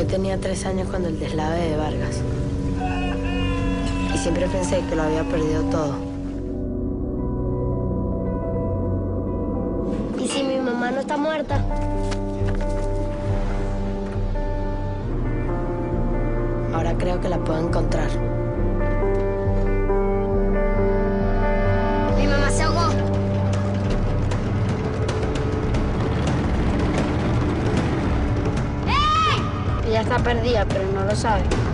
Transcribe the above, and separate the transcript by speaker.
Speaker 1: Yo tenía 3 años cuando el deslave de Vargas. Y siempre pensé que lo había perdido todo.
Speaker 2: ¿Y si mi mamá no está muerta?
Speaker 1: Ahora creo que la puedo encontrar.
Speaker 2: Mi mamá se ahogó. Ella está perdida, pero no lo sabe.